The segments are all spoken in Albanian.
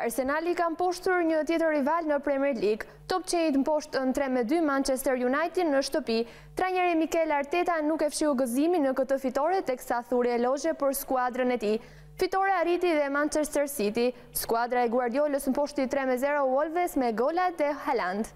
Arsenali ka mposhtur një tjetër rival në Premier League. Top qenjit mposhtë në 3-2 Manchester United në shtëpi. Trajneri Mikel Arteta nuk e fshiu gëzimin në këtë fitore teksa thuri elogje për skuadrën e tij. Fitore arriti dhe Manchester City. Skuadra e Guardiolës mposhti 3-0 Wolves me golat e Haaland.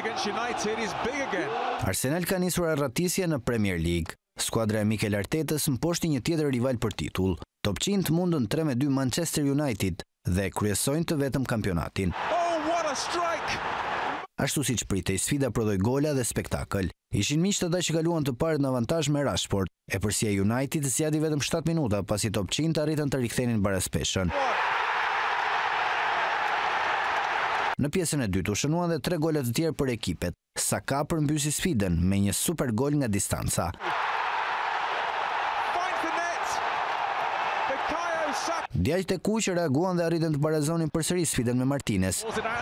Arsenal ka nisur arratisje në Premier League. Skuadra e Mikel Artetës mposhti një tjetër rival për titull. Topçinjt mundën 3-2 Manchester United dhe kryesojnë të vetëm kampionatin. Ashtu siç pritej, sfida prodhoi gola dhe spektakël. Ishin miqtë ata që kaluan të parë në avantazh me Rashford, e përsia United zgjati vetëm 7 minuta pasi topçinjt arritën të rikthenin barazpeshën. Në pjesën e dytë u shënuan dhe 3 gola të tjerë për ekipet. Saka përmbysi sfidën me një super gol nga distanca. Djaltë e kuq reaguan dhe arritën të barazonin përsëri sfidën me Martinez.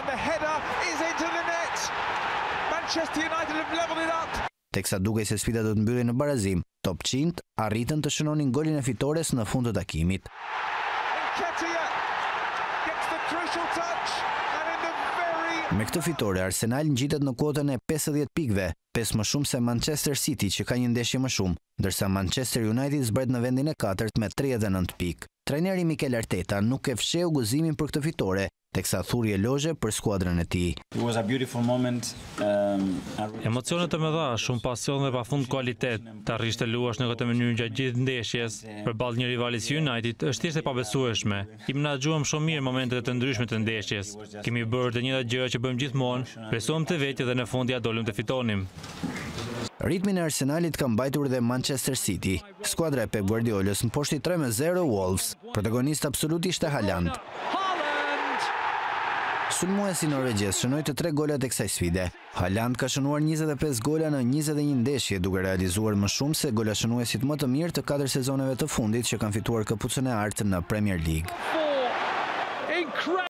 Teksa dukej se sfida do të mbyllej në barazim, topçinjt arritën të shënonin golin e fitores në fund të takimit. Me këtë fitore, Arsenal ngjitet në kuotën e 50 pikëve, 5 më shumë se Manchester City që ka një ndeshje më shumë, ndërsa Manchester United zbret në vendin e 4 me 39 pikë. Trajneri Mikel Arteta nuk e fsheu gëzimin për këtë fitore, teksa thuri elogje për skuadrën e tij. Emocionet e mëdha, shumë pasion dhe pafund kualitet. Të arrish të luash në këtë mënyrë gjatë gjithë ndeshjes përballë një rivali si United është thjesht e pabesueshme. I menaxhuam shumë mirë momentet e të ndryshme të ndeshjes. Kemi bërë të njëjtat gjëra që bëjmë gjithmonë, presuam të vetë dhe në fund ja dolëm të fitonim. Ritmin e Arsenalit ka mbajtur dhe Manchester City. Skuadra e Pep Guardiolës mposhti 3-0 Wolves. Protagonist absolut ishte Haaland. Sulmuesi norvegjes shënoi të 3 golat e kësaj sfide. Haaland ka shënuar 25 gola në 21 ndeshje, duke realizuar më shumë se golashënuesit më të mirë të 4 sezoneve të fundit që kanë fituar këpucën e artë në Premier League.